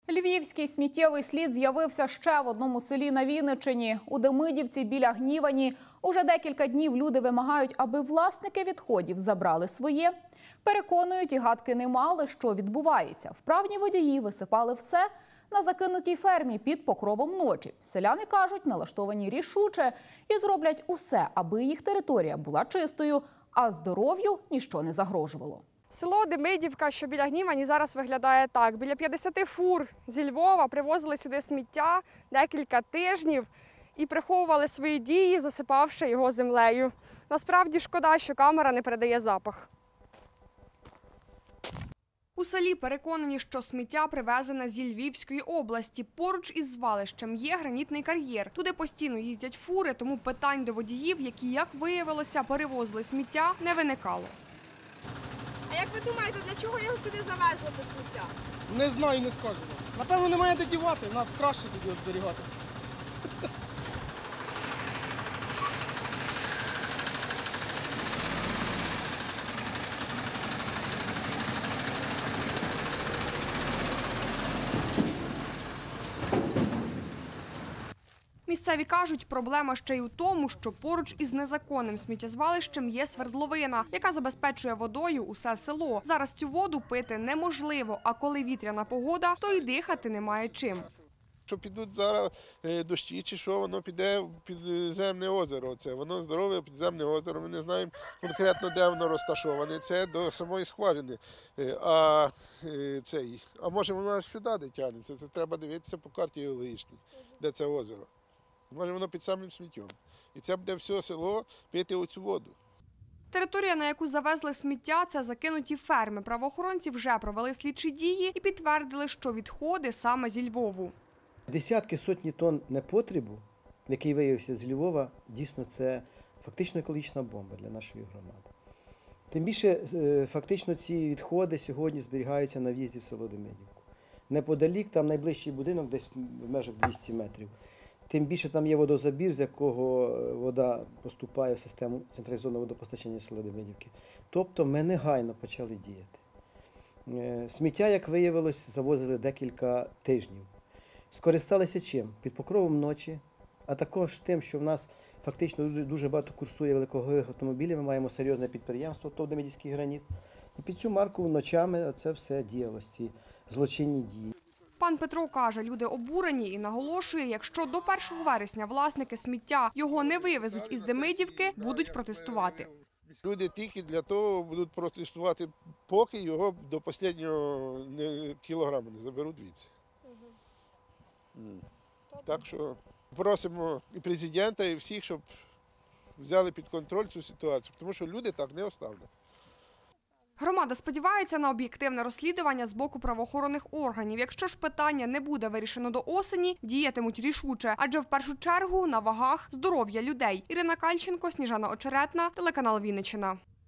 Львівський сміттєвий слід з'явився ще в одному селі на Вінниччині. У Демидівці біля Гнівані уже декілька днів люди вимагають, аби власники відходів забрали своє. Переконують, і гадки не мали, що відбувається. Вправні водії висипали все на закинутій фермі під покровом ночі. Селяни кажуть, налаштовані рішуче і зроблять усе, аби їх територія була чистою, а здоров'ю ніщо не загрожувало. Село Демидівка, що біля Гнівані, зараз виглядає так. Біля 50 фур зі Львова привозили сюди сміття декілька тижнів і приховували свої дії, засипавши його землею. Насправді шкода, що камера не передає запах. У селі переконані, що сміття привезене зі Львівської області. Поруч із звалищем є гранітний кар'єр. Туди постійно їздять фури, тому питань до водіїв, які, як виявилося, перевозили сміття, не виникало. А як ви думаєте, для чого його сюди завезли, це сміття? Не знаю, не скажу. Напевно, немає де дівати, нас краще тоді зберігати. Місцеві кажуть, проблема ще й у тому, що поруч із незаконним сміттєзвалищем є свердловина, яка забезпечує водою усе село. Зараз цю воду пити неможливо, а коли вітряна погода, то й дихати немає чим. Що підуть зараз дощі, чи що, воно піде в підземне озеро. Воно здорове підземне озеро, ми не знаємо конкретно, де воно розташоване. Це до самої скважини. А може воно аж сюди де тягнеться. Це треба дивитися по карті геологічній, де це озеро. Може воно під самим сміттям. І це буде все село пити оцю воду. Територія, на яку завезли сміття, це закинуті ферми. Правоохоронці вже провели слідчі дії і підтвердили, що відходи саме зі Львову. Десятки, сотні тонн непотребу, який виявився з Львова, дійсно це фактично екологічна бомба для нашої громади. Тим більше фактично ці відходи сьогодні зберігаються на в'їзді в село Демидівку. Неподалік, там найближчий будинок, десь в межах 200 метрів. Тим більше там є водозабір, з якого вода поступає в систему централізованого водопостачання села Демидівки. Тобто ми негайно почали діяти. Сміття, як виявилось, завозили декілька тижнів. Скористалися чим? Під покровом ночі, а також тим, що в нас фактично дуже багато курсує великовагових автомобілів, ми маємо серйозне підприємство, ТОВ «Демидівський граніт». І під цю марку ночами це все діялось, ці злочинні дії. Пан Петро каже, люди обурені і наголошує, якщо до 1 вересня власники сміття його не вивезуть із Демидівки, будуть протестувати. Люди тільки для того будуть протестувати, поки його до останнього кілограму не заберуть звідси. Так що просимо і президента, і всіх, щоб взяли під контроль цю ситуацію, тому що люди так не оставлять. Громада сподівається на об'єктивне розслідування з боку правоохоронних органів. Якщо ж питання не буде вирішено до осені, діятимуть рішуче. Адже в першу чергу на вагах здоров'я людей. Ірина Кальченко, Сніжана Очеретна, телеканал Вінниччина.